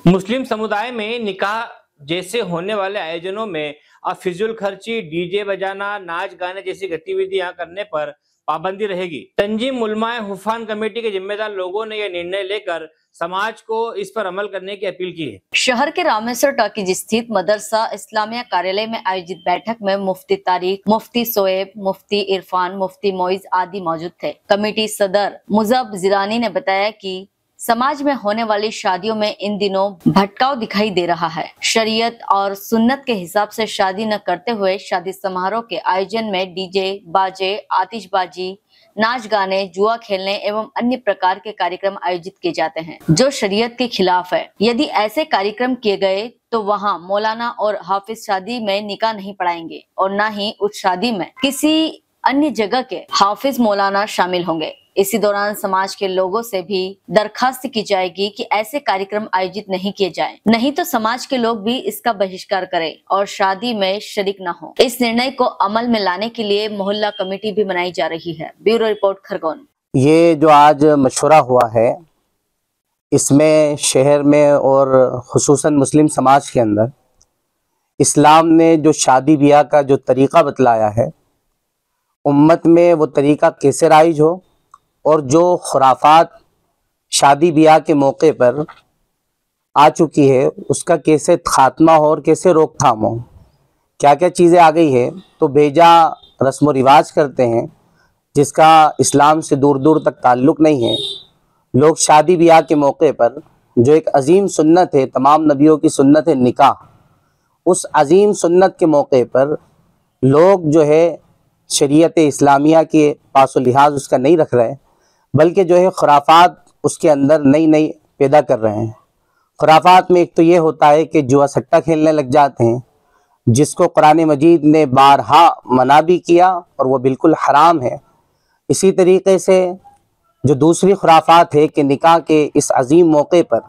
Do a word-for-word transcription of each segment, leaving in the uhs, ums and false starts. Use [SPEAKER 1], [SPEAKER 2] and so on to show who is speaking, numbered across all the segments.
[SPEAKER 1] मुस्लिम समुदाय में निकाह जैसे होने वाले आयोजनों में अब फिजूल खर्ची, डीजे बजाना, नाच गाने जैसी गतिविधियां करने पर पाबंदी रहेगी। तंजीम उलमाए हुफान कमेटी के जिम्मेदार लोगों ने यह निर्णय लेकर समाज को इस पर अमल करने की अपील की है।
[SPEAKER 2] शहर के रामेश्वर टाकीज स्थित मदरसा इस्लामिया कार्यालय में आयोजित बैठक में मुफ्ती तारिक, मुफ्ती सोएब, मुफ्ती इरफान, मुफ्ती मोइज आदि मौजूद थे। कमेटी सदर मुजब जिलानी ने बताया कि समाज में होने वाली शादियों में इन दिनों भटकाव दिखाई दे रहा है। शरीयत और सुन्नत के हिसाब से शादी न करते हुए शादी समारोह के आयोजन में डीजे, बाजे, आतिशबाजी, नाच गाने, जुआ खेलने एवं अन्य प्रकार के कार्यक्रम आयोजित किए जाते हैं, जो शरीयत के खिलाफ है। यदि ऐसे कार्यक्रम किए गए तो वहां मौलाना और हाफिज शादी में निकाह नहीं पढ़ाएंगे और न ही उस शादी में किसी अन्य जगह के हाफिज मौलाना शामिल होंगे। इसी दौरान समाज के लोगों से भी दरखास्त की जाएगी कि ऐसे कार्यक्रम आयोजित नहीं किए जाएं, नहीं तो समाज के लोग भी इसका बहिष्कार करें और शादी में शरीक न हो। इस निर्णय को अमल में लाने के लिए मोहल्ला कमेटी भी बनाई जा रही है। Bureau report Khargone.
[SPEAKER 3] ये जो आज मशवरा हुआ है, इसमें शहर में और खुसूसन मुस्लिम समाज के अंदर इस्लाम ने जो शादी ब्याह का जो तरीक़ा बतलाया है, उम्मत में वो तरीक़ा कैसे राइज हो और जो खुराफात शादी ब्याह के मौके पर आ चुकी है उसका कैसे खात्मा हो और कैसे रोकथाम हो। क्या क्या चीज़ें आ गई है तो बेजा रस्म व रिवाज करते हैं जिसका इस्लाम से दूर दूर तक ताल्लुक़ नहीं है। लोग शादी ब्याह के मौके पर जो एक अजीम सुन्नत है, तमाम नबियों की सुन्नत है निकाह, उस अजीम सुन्नत के मौके पर लोग जो है शरीयत इस्लामिया के पासो लिहाज उसका नहीं रख रहे, बल्कि जो है खुराफात उसके अंदर नई नई पैदा कर रहे हैं। खुराफात में एक तो ये होता है कि जुआ सट्टा खेलने लग जाते हैं, जिसको कुरान मजीद ने बारहा मना भी किया और वो बिल्कुल हराम है। इसी तरीके से जो दूसरी खुराफात है कि निकाह के इस अजीम मौके पर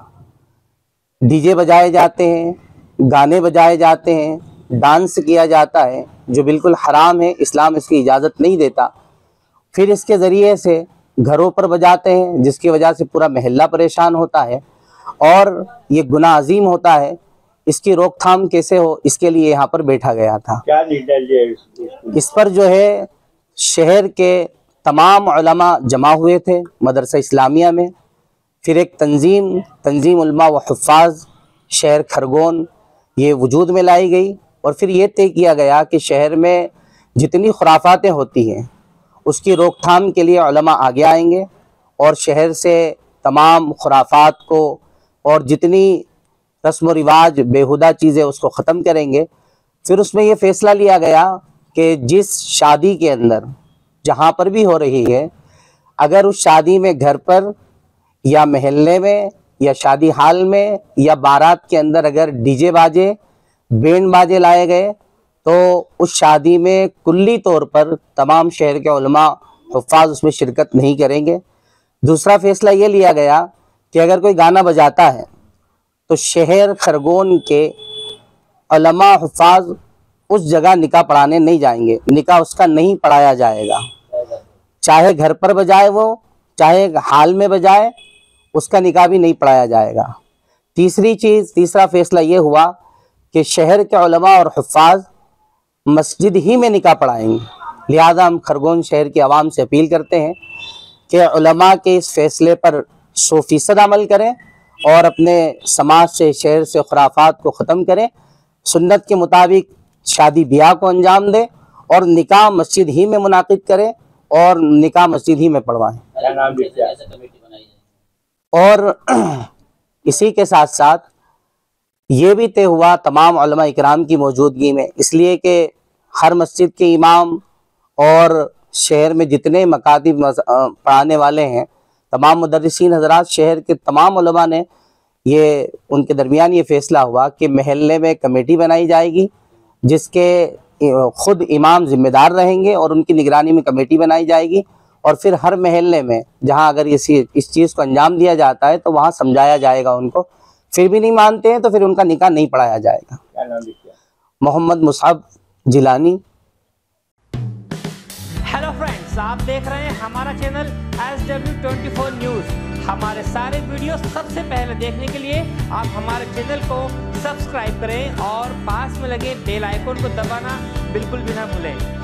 [SPEAKER 3] डीजे बजाए जाते हैं, गाने बजाए जाते हैं, डांस किया जाता है, जो बिल्कुल हराम है, इस्लाम इसकी इजाज़त नहीं देता। फिर इसके ज़रिए से घरों पर बजाते हैं जिसकी वजह से पूरा महल्ला परेशान होता है और ये गुनाह अजीम होता है। इसकी रोकथाम कैसे हो, इसके लिए यहाँ पर बैठा गया था। क्या निर्णय लिया इस पर? जो है शहर के तमाम उलमा जमा हुए थे मदरसा इस्लामिया में। फिर एक तंजीम तंजीम उलमा व हुफ़ाज़ शहर खरगोन ये वजूद में लाई गई और फिर ये तय किया गया कि शहर में जितनी खुराफातें होती हैं उसकी रोकथाम के लिए उलमा आगे आएंगे और शहर से तमाम खुराफात को और जितनी रस्म व रिवाज बेहुदा चीज़ें उसको ख़त्म करेंगे। फिर उसमें ये फ़ैसला लिया गया कि जिस शादी के अंदर जहाँ पर भी हो रही है, अगर उस शादी में घर पर या महल्ले में या शादी हाल में या बारात के अंदर अगर डीजे बाजे, बैंड बाजे लाए गए तो उस शादी में कुल्ली तौर पर तमाम शहर के उलमा हुफ़ाज़ उसमें शिरकत नहीं करेंगे। दूसरा फ़ैसला ये लिया गया कि अगर कोई गाना बजाता है तो शहर खरगोन के उलमा हुफ़ाज़ उस जगह निकाह पढ़ाने नहीं जाएंगे, निकाह उसका नहीं पढ़ाया जाएगा। चाहे घर पर बजाए वो, चाहे हाल में बजाए, उसका निकाह भी नहीं पढ़ाया जाएगा। तीसरी चीज़ तीसरा फ़ैसला ये हुआ कि शहर के उलमा और हुफ़ाज़ मस्जिद ही में निकाह पढ़ाएंगे। लिहाजा हम खरगोन शहर की आवाम से अपील करते हैं कि उलमा के इस फ़ैसले पर सौ फीसद अमल करें और अपने समाज से, शहर से खुराफात को ख़त्म करें, सुन्नत के मुताबिक शादी ब्याह को अंजाम दें और निकाह मस्जिद ही में मुनाकिद करें और निकाह मस्जिद ही में पढ़वाएं। और इसी के साथ साथ ये भी तय हुआ तमाम उलमा इकराम की मौजूदगी में, इसलिए कि हर मस्जिद के इमाम और शहर में जितने मकातिब पढ़ाने वाले हैं, तमाम मुदर्रिसीन हज़रात, शहर के तमाम उलमा ने ये उनके दरमियान ये फ़ैसला हुआ कि महल्ले में कमेटी बनाई जाएगी जिसके ख़ुद इमाम ज़िम्मेदार रहेंगे और उनकी निगरानी में कमेटी बनाई जाएगी और फिर हर महल्ले में जहाँ अगर इसी इस चीज़ को अंजाम दिया जाता है तो वहाँ समझाया जाएगा उनको। फिर भी नहीं मानते हैं तो फिर उनका निकाह नहीं पढ़ाया जाएगा। क्या नाम लिखा? मोहम्मद मुसाब जिलानी।
[SPEAKER 1] हेलो फ्रेंड्स, आप देख रहे हैं हमारा channel S W twenty four news. हमारे सारे वीडियो सबसे पहले देखने के लिए आप हमारे चैनल को सब्सक्राइब करें और पास में लगे बेल आइकन को दबाना बिल्कुल भी ना भूलें।